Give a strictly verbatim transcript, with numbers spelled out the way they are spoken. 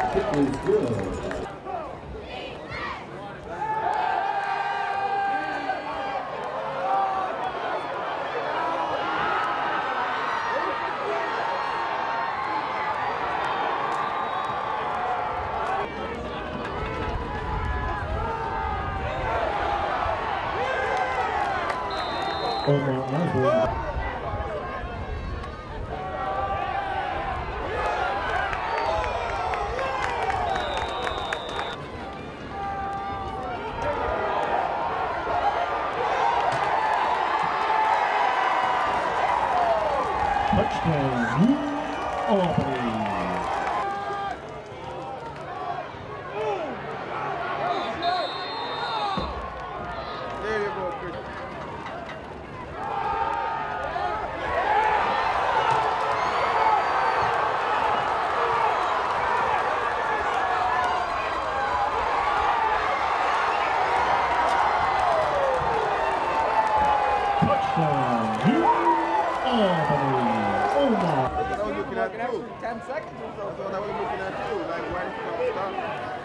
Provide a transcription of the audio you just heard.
It is good. Omar Osborne. Touchdown, Albany. There you go, Chris. Touchdown, Albany. Omar. That's what I was looking at too. ten seconds or so. That's what I was looking at too. Like, why stop?